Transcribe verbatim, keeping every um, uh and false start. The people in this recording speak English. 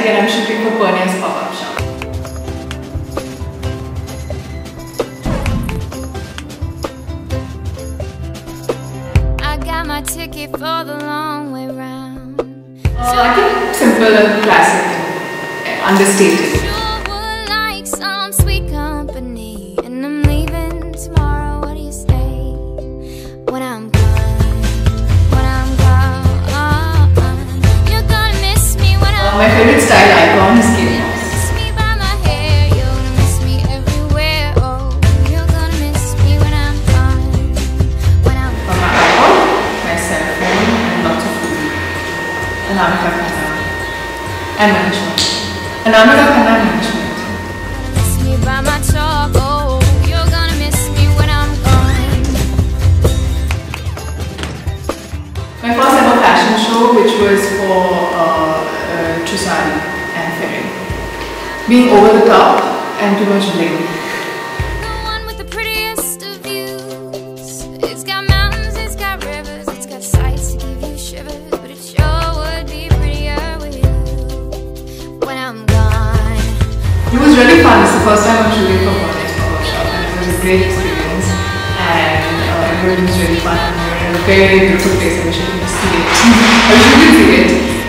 exciting and I'm shooting for Purnia's pop-up shop. I got my ticket for the long way round. Uh, I think simple and classic, understated. Sure would like some sweet company, and I'm leaving tomorrow. What do you say? When I'm gone, when I'm gone, you're gonna miss me when I'm Uh, my favorite style icon is Kate Moss. miss me by my hair. You're gonna miss me everywhere. Oh, you're gonna miss me when I'm gone, when I'm For my iPod, my cell phone, and lots of food. Anamika Khanna and management. Anamika Khanna and management. miss me by my talk. Oh, you're gonna miss me when I'm gone. My first ever fashion show, which was for uh, uh, Chusari and Ferry. Being over the top and too much bling. The one with the prettiest of views. It's got mountains, it's got rivers, it's got sights to give you shivers, but it sure would be prettier with you when I'm gone. It was really fun. It's the first time I'm shooting for Purnia's pop-up shop and it was a great experience. And uh, everyone was really fun. And we were in a very beautiful place. I wish you could see it. I wish you could see it.